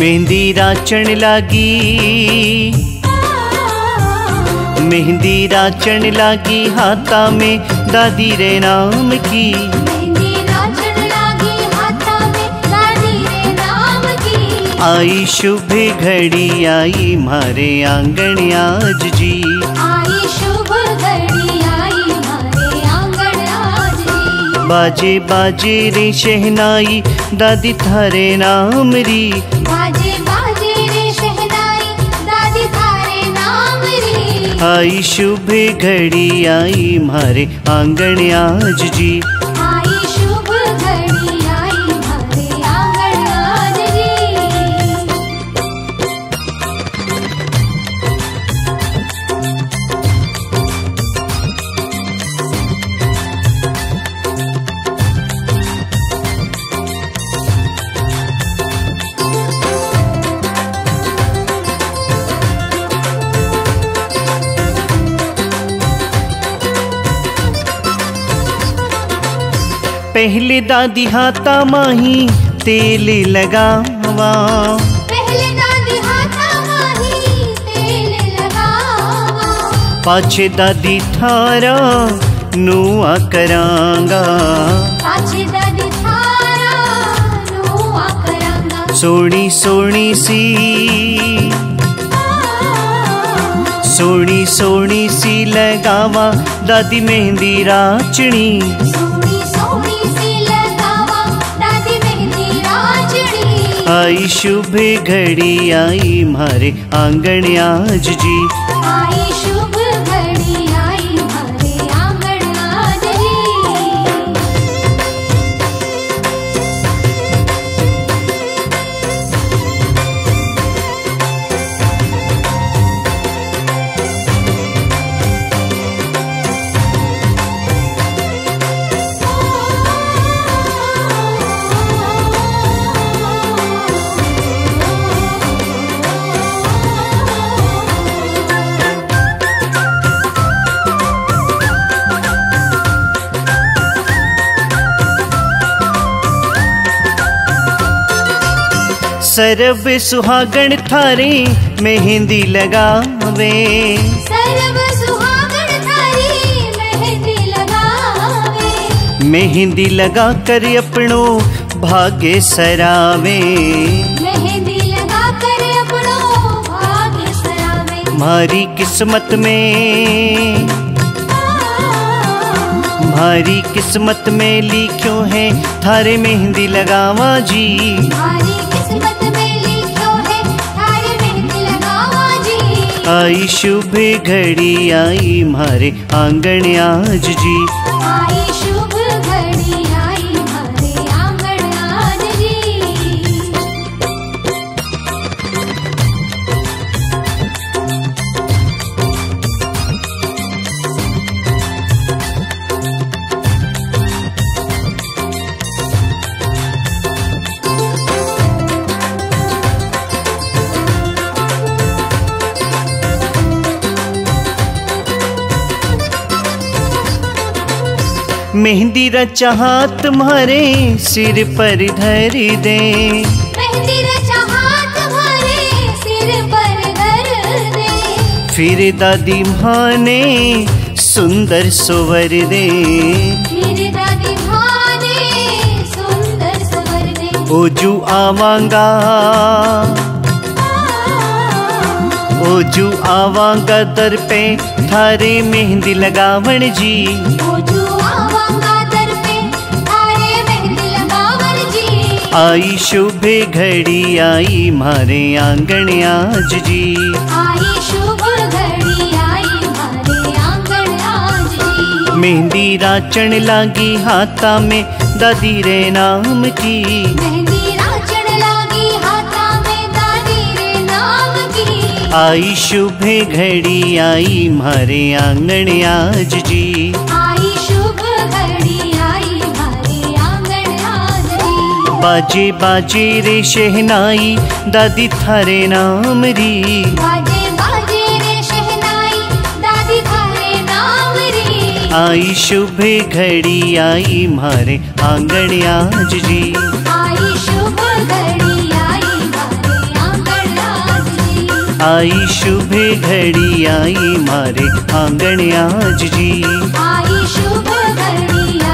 मेहंदी राचण लागी, मेहंदी राचण लागी हाथा में दादी रे नाम की। मेहंदी राचण लागी हाथा में दादी रे नाम की। आई शुभ घड़ी आई मारे आंगन आज जी। आई शुभ घड़ी आई मारे आंगन आज जी। बाजे बाजे रे शहनाई दादी थारे नाम री। बाजे बाजे रे शहनाई दादी थारे नाम री। आई शुभ घड़ी आई मारे आंगन आज जी। आई शुभ घड़ी आई मारे आंगन आज जी। पहले दादी हाथा माही तेल लगावा। पहले दादी हाथा माही तेल लगावा। पाछे दादी थारा नुआ करांगा। पाछे दादी थारा नुआ करांगा। सोनी सोनी सी, सोनी सोनी सी लगावा दादी मेहंदी राचणी। सोनी सोनी सी लगावा दादी मेहंदी राचणी। आई शुभ घड़ी आई मारे आंगन आज जी। आई शुभ घड़ी आई मारे आंगन आज जी। सरब सुहागण थारे मेहंदी लगावे। सर्व सुहागण थारी मेहंदी लगावे। मेहंदी लगा कर अपनो भाग्य सरावे। मेहंदी लगा कर अपनो भाग्य सरावे। मारी किस्मत में, मारी किस्मत में लिखो है थारे मेहंदी लगावा जी। हमारी किस्मत में लिखो है थारे मेहंदी लगावा जी। आई शुभ घड़ी आई मारे आंगन आज जी। आई शुभ घड़ी आई मारे आंगन आज जी। मेहंदी रचा हाथ तुम्हारे सिर पर धर दे। मेहंदी रचा हाथ तुम्हारे सिर पर धर दे। फिर दादी माँ ने सुंदर सोवर दे। फिर दादी माँ ने सुंदर सवर दे। ओजू आवांगा, ओजू आवांगा दर पे थारे मेहंदी लगावण जी। ओजू आवांगा दर पे थारे मेहंदी लगावन जी। आई शुभ घड़ी आई मारे आंगन आज जी। आई शुभ घड़ी आई मारे आंगन आज जी। मेहंदी राचण लागी हाथा में दादी रे नाम की। मेहंदी राचण लागी हाथा में दादी रे नाम की। आई शुभ घड़ी आई मारे आंगन आज जी। आई शुभ घड़ी आई मारे आंगन आज जी। बाजे बाजे रे शहनाई दादी थारे नाम री। बाजे बाजे रे शहनाई दादी थारे नाम री। आई शुभ घड़ी आई मारे आंगन आज जी। आई शुभ घड़ी आई मारे आई शुभ घड़ी आई मारे आंगण आज जी। आई शुभ घड़ी